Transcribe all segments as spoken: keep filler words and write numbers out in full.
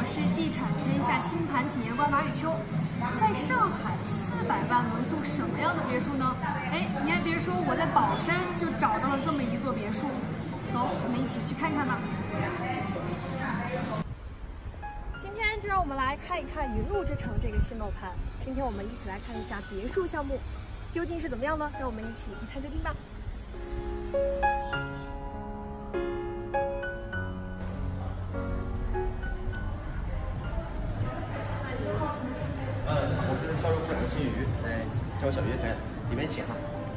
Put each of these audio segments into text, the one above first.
是地产天下新盘体验官马雨秋。在上海四百万能住什么样的别墅呢？哎，你还别说，我在宝山就找到了这么一座别墅。走，我们一起去看看吧。今天就让我们来看一看云路之城这个新楼盘。今天我们一起来看一下别墅项目究竟是怎么样呢？让我们一起一探究竟吧。 销售部长金鱼来教小学开，里面请哈。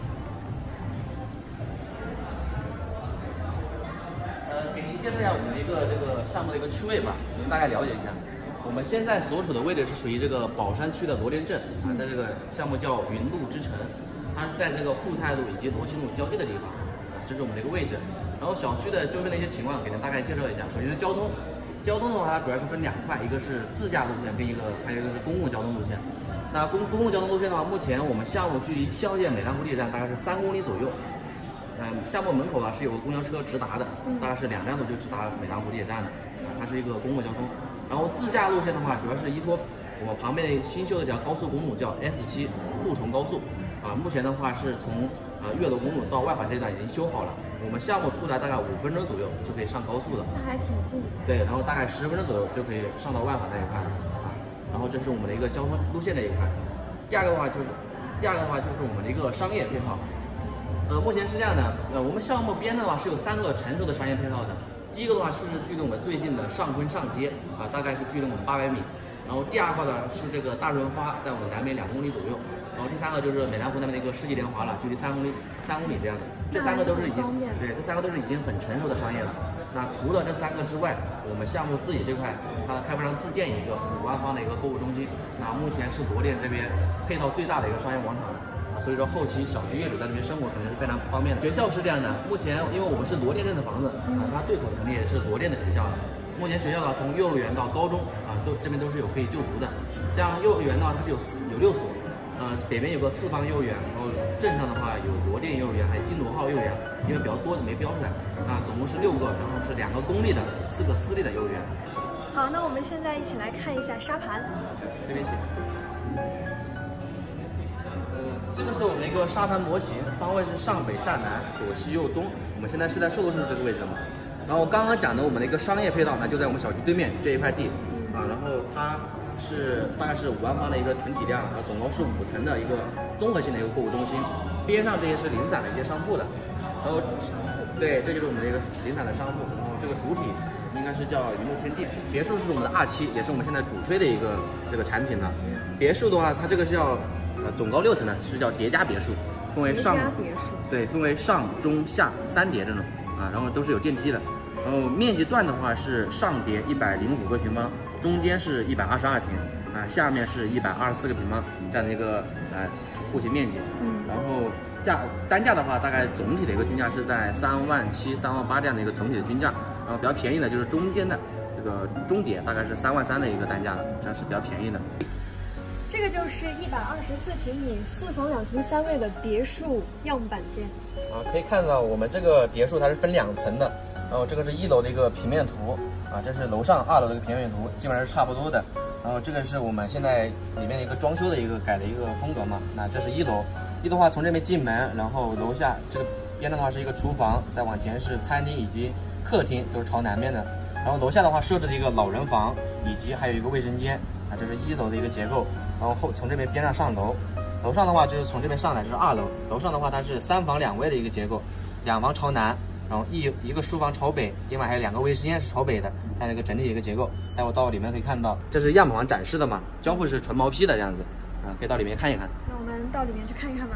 呃，给您介绍一下我们的一个这个项目的一个区位吧，您大概了解一下。我们现在所处的位置是属于这个宝山区的罗店镇啊，在这个项目叫云路之城，它是在这个沪太路以及罗溪路交界的地方啊，这是我们的一个位置。然后小区的周边的一些情况给您大概介绍一下。首先是交通，交通的话它主要是分两块，一个是自驾路线跟一个还有一个是公共交通路线。那公公共交通路线的话，目前我们项目距离七号线美兰湖地铁站大概是三公里左右。嗯，项目门口啊是有个公交车直达的，大概是两站路就直达美兰湖地铁站的，它是一个公共交通。然后自驾路线的话，主要是依托我们旁边的新修的一条高速公路，叫 S 七沪崇高速。啊，目前的话是从呃岳楼公路到外环这段已经修好了，我们项目出来大概五分钟左右就可以上高速了。 那还挺近。对， 然后大概十分钟左右就可以上到外环那一块。然后这是我们的一个交通路线的一块。第二个的话就是，第二个的话就是我们的一个商业配套。呃，目前是这样的，呃，我们项目边的话是有三个成熟的商业配套的。第一个的话是距离我们最近的上昆上街啊，大概是距离我们八百米。然后第二块呢是这个大润发，在我们南边两公里左右。然后第三个就是美兰湖那边的一个世纪莲华了，距离三公里三公里这样子。这三个都是已经对，这三个都是已经很成熟的商业了。那除了这三个之外，我们项目自己这块，它开发商自建一个五万方的一个购物中心。那目前是罗店这边配套最大的一个商业广场了。所以说后期小区业主在这边生活肯定是非常方便的。学校是这样的，目前因为我们是罗店镇的房子啊，它对口肯定也是罗店的学校了。目前学校的话，从幼儿园到高中啊，都这边都是有可以就读的。像幼儿园的话，它是有四有六所。呃，北边有个四方幼儿园，然后镇上的话有罗店幼儿园，还有金罗号幼儿园，因为比较多就没标出来。啊，总共是六个，然后是两个公立的，四个私立的幼儿园。 好，那我们现在一起来看一下沙盘。 这边请。呃，这个是我们的一个沙盘模型，方位是上北下南，左西右东。我们现在是在寿都市这个位置嘛。然后刚刚讲的我们的一个商业配套呢，就在我们小区对面这一块地啊，然后它。是大概是五万方的一个纯体量，然后总共是五层的一个综合性的一个购物中心，边上这些是零散的一些商铺的，然后对，这就是我们的一个零散的商铺，然后这个主体应该是叫云路天地别墅，是我们的二期，也是我们现在主推的一个这个产品了。别墅的话，它这个是叫呃总高六层的，是叫叠加别墅，分为上别墅对，分为上中下三叠这种啊，然后都是有电梯的。然后面积段的话是上叠一百零五个平方，中间是一百二十二平，啊，下面是一百二十四个平方这样的一个呃户型面积。嗯，然后价单价的话，大概总体的一个均价是在三万七、三万八这样的一个总体的均价。然后比较便宜的就是中间的这个中叠，大概是三万三的一个单价了，这样是比较便宜的。 这个就是一百二十四平米四房两厅三卫的别墅样板间。 啊，可以看到我们这个别墅它是分两层的。然后这个是一楼的一个平面图啊，这是楼上二楼的一个平面图，基本上是差不多的。然后这个是我们现在里面一个装修的一个改的一个风格嘛。那这是一楼，一楼的话从这边进门，然后楼下这个边的话是一个厨房，再往前是餐厅以及客厅，都是朝南边的。然后楼下的话设置了一个老人房，以及还有一个卫生间啊，这是一楼的一个结构。然后后从这边边上上楼，楼上的话就是从这边上来，这是二楼，楼上的话它是三房两卫的一个结构，两房朝南。然后一一个书房朝北，另外还有两个卫生间是朝北的，这样一个整体的一个结构。待会到里面可以看到，这是样板房展示的嘛，交付是纯毛坯的这样子，啊，可以到里面看一看。 那我们到里面去看一看吧。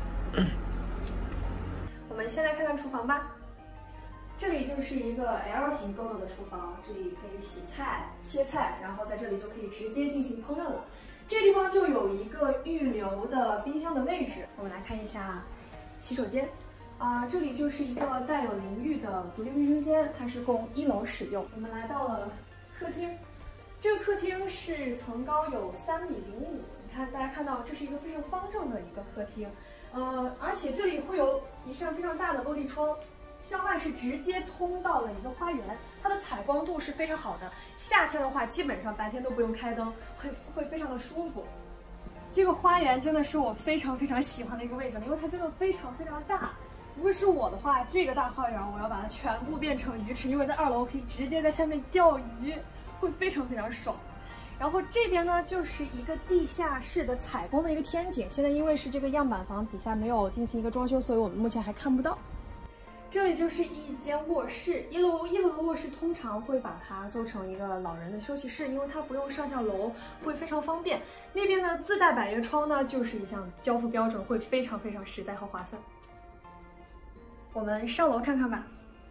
我们先来看看厨房吧。这里就是一个 L 型构造的厨房，这里可以洗菜、切菜，然后在这里就可以直接进行烹饪了。这个地方就有一个预留的冰箱的位置。我们来看一下洗手间。啊、呃，这里就是一个带有淋浴的独立卫生间，它是供一楼使用。我们来到了客厅，这个客厅是层高有三米零五，你看大家看到这是一个非常方正的一个客厅，呃，而且这里会有一扇非常大的落地窗， 向外是直接通到了一个花园，它的采光度是非常好的。夏天的话，基本上白天都不用开灯，会会非常的舒服。这个花园真的是我非常非常喜欢的一个位置，因为它真的非常非常大。如果是我的话，这个大花园我要把它全部变成鱼池，因为在二楼可以直接在下面钓鱼，会非常非常爽。然后这边呢，就是一个地下室的采光的一个天井。现在因为是这个样板房底下没有进行一个装修，所以我们目前还看不到。这里就是一间卧室，一楼一楼的卧室通常会把它做成一个老人的休息室，因为它不用上下楼，会非常方便。那边的自带百叶窗呢，就是一项交付标准，会非常非常实在和划算。我们上楼看看吧。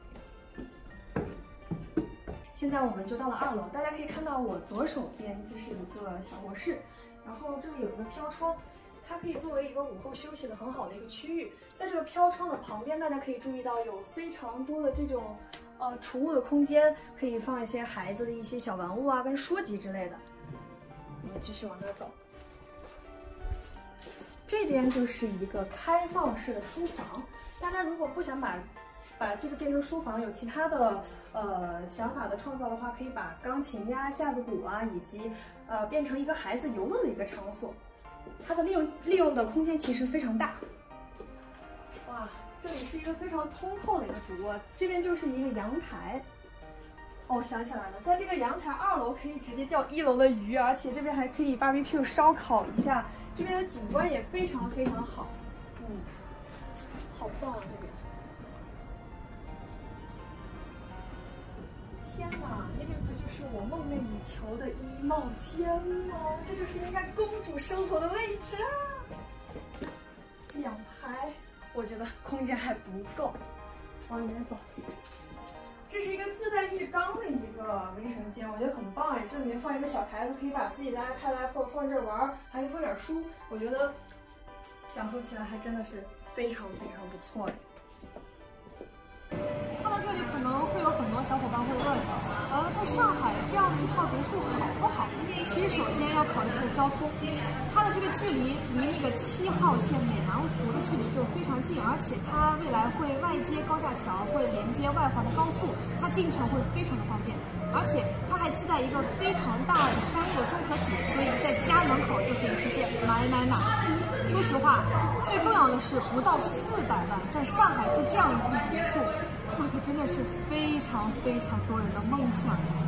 现在我们就到了二楼，大家可以看到我左手边这是一个小卧室，然后这里有一个飘窗，它可以作为一个午后休息的很好的一个区域。在这个飘窗的旁边，大家可以注意到有非常多的这种呃储物的空间，可以放一些孩子的一些小玩物啊，跟书籍之类的。我们继续往那走。这边就是一个开放式的书房，大家如果不想把把这个变成书房，有其他的呃想法的创造的话，可以把钢琴呀、架子鼓啊，以及呃变成一个孩子游乐的一个场所。它的利用利用的空间其实非常大。哇，这里是一个非常通透的一个主卧，这边就是一个阳台。哦，想起来了，在这个阳台二楼可以直接钓一楼的鱼，而且这边还可以 barbecue 烧烤一下，这边的景观也非常非常好。嗯，好棒啊这边。天哪，那边不就是我梦寐以求的衣帽间吗？这就是应该公主生活的位置啊！两排，我觉得空间还不够，往里面走。这是一个自带浴缸的一个卫生间，我觉得很棒哎！这里面放一个小台子，可以把自己的 iPad、iPod 放这儿玩，还可以放点书，我觉得享受起来还真的是非常非常不错哎。看到这里，可能会有很多小伙伴会问，呃，在上海这样的一套别墅好不好？其实首先要考虑它的交通，它的这个距离离那个七号线美南湖的距离就非常近，而且它未来会外接高架桥，会连接外环的高速，它进城会非常的方便。而且它还自带一个非常大的商业的综合体，所以在家门口就可以实现买买买。说实话，最重要的是不到四百万，在上海住这样一套别墅，那可真的是非常非常多人的梦想。